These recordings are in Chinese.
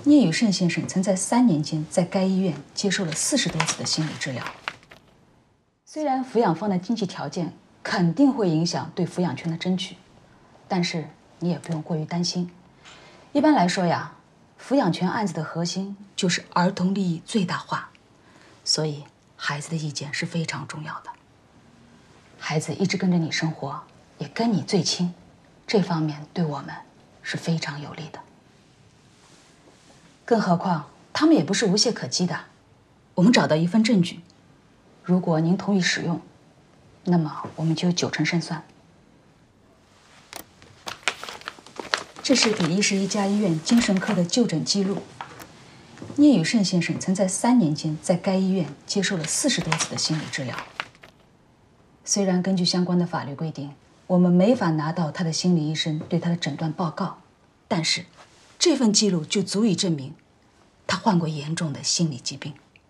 聂宇胜先生曾在3年间在该医院接受了40多次的心理治疗。虽然抚养方的经济条件肯定会影响对抚养权的争取，但是你也不用过于担心。一般来说呀，抚养权案子的核心就是儿童利益最大化，所以孩子的意见是非常重要的。孩子一直跟着你生活，也跟你最亲，这方面对我们是非常有利的。更何况他们也不是无懈可击的，我们找到一份证据，如果您同意使用，那么我们就有9成胜算。这是比利时一家医院精神科的就诊记录。聂宇胜先生曾在3年间在该医院接受了40多次的心理治疗。虽然根据相关的法律规定，我们没法拿到他的心理医生对他的诊断报告，但是这份记录就足以证明他患过严重的心理疾病。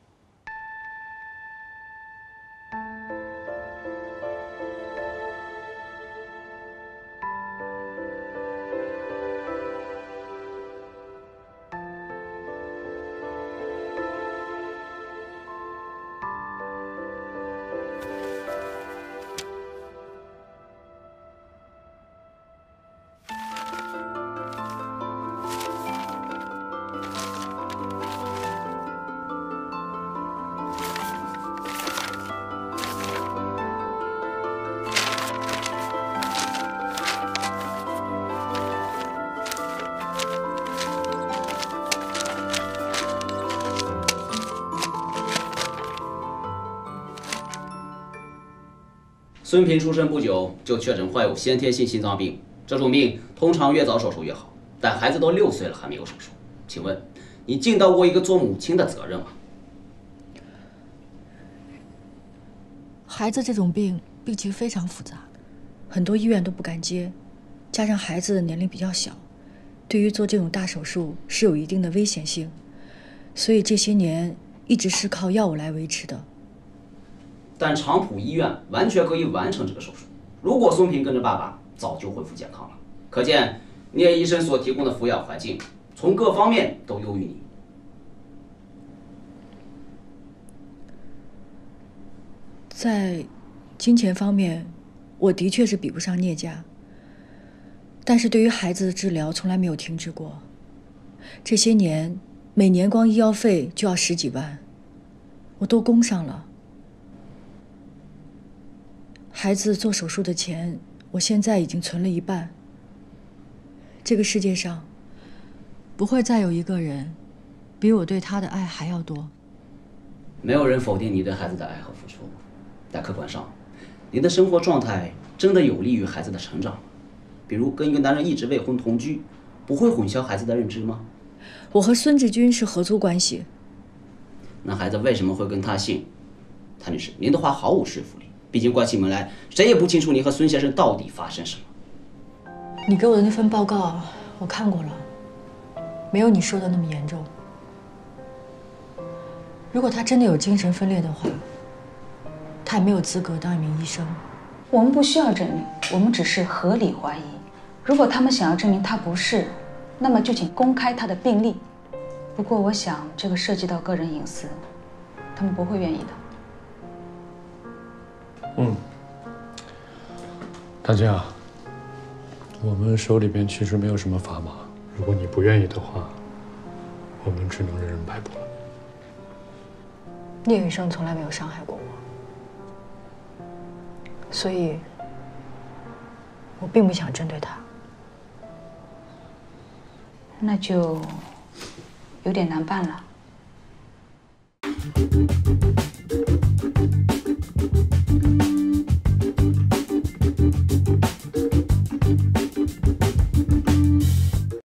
孙平出生不久就确诊患有先天性心脏病，这种病通常越早手术越好，但孩子都6岁了还没有手术，请问你尽到过一个做母亲的责任吗？ 孩子这种病情非常复杂，很多医院都不敢接，加上孩子的年龄比较小，对于做这种大手术是有一定的危险性，所以这些年一直是靠药物来维持的。 但长浦医院完全可以完成这个手术。如果孙平跟着爸爸，早就恢复健康了。可见聂医生所提供的抚养环境，从各方面都优于你。 在金钱方面，我的确是比不上聂家，但是对于孩子的治疗从来没有停止过。这些年，每年光医药费就要10几万，我都供上了。孩子做手术的钱，我现在已经存了1半。这个世界上，不会再有一个人，比我对他的爱还要多。 没有人否定你对孩子的爱和付出，但客观上，你的生活状态真的有利于孩子的成长吗？比如跟一个男人一直未婚同居，不会混淆孩子的认知吗？ 我和孙志军是合租关系。 那孩子为什么会跟他姓？谭女士，您的话毫无说服力。毕竟关起门来，谁也不清楚你和孙先生到底发生什么。 你给我的那份报告我看过了，没有你说的那么严重。如果他真的有精神分裂的话，他也没有资格当一名医生。 我们不需要证明，我们只是合理怀疑。如果他们想要证明他不是，那么就请公开他的病历。不过我想这个涉及到个人隐私，他们不会愿意的。 大家，我们手里边其实没有什么砝码，如果你不愿意的话，我们只能任人摆布了。 聂宇胜从来没有伤害过我，所以我并不想针对他。 那就有点难办了。